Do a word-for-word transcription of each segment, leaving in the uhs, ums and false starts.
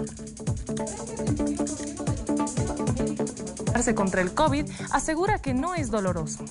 Contra el COVID, asegura que no es doloroso.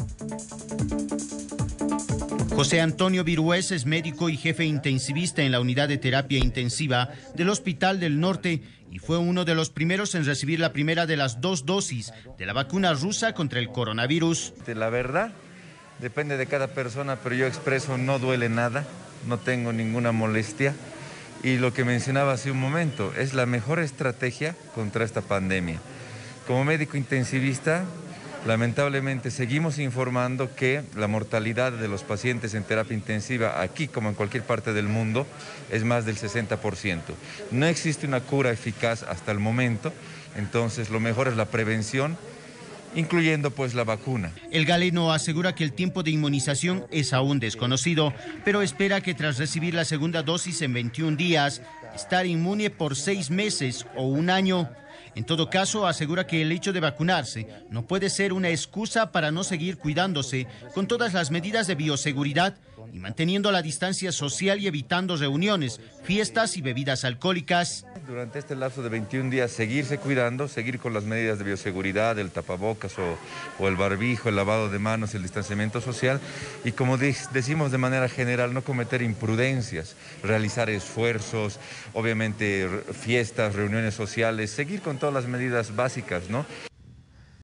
José Antonio Virués es médico y jefe intensivista en la unidad de terapia intensiva del Hospital del Norte y fue uno de los primeros en recibir la primera de las dos dosis de la vacuna rusa contra el coronavirus. La verdad, depende de cada persona, pero yo expreso no duele nada, no tengo ninguna molestia y lo que mencionaba hace un momento, es la mejor estrategia contra esta pandemia. Como médico intensivista, lamentablemente seguimos informando que la mortalidad de los pacientes en terapia intensiva, aquí como en cualquier parte del mundo, es más del sesenta por ciento. No existe una cura eficaz hasta el momento, entonces lo mejor es la prevención, incluyendo pues la vacuna. El galeno asegura que el tiempo de inmunización es aún desconocido, pero espera que tras recibir la segunda dosis en veintiún días, estar inmune por seis meses o un año. En todo caso, asegura que el hecho de vacunarse no puede ser una excusa para no seguir cuidándose con todas las medidas de bioseguridad y manteniendo la distancia social y evitando reuniones, fiestas y bebidas alcohólicas. Durante este lapso de veintiún días, seguirse cuidando, seguir con las medidas de bioseguridad, el tapabocas o, o el barbijo, el lavado de manos, el distanciamiento social y, como de, decimos de manera general, no cometer imprudencias, realizar esfuerzos, obviamente fiestas, reuniones sociales, seguir con todas las medidas básicas, ¿no?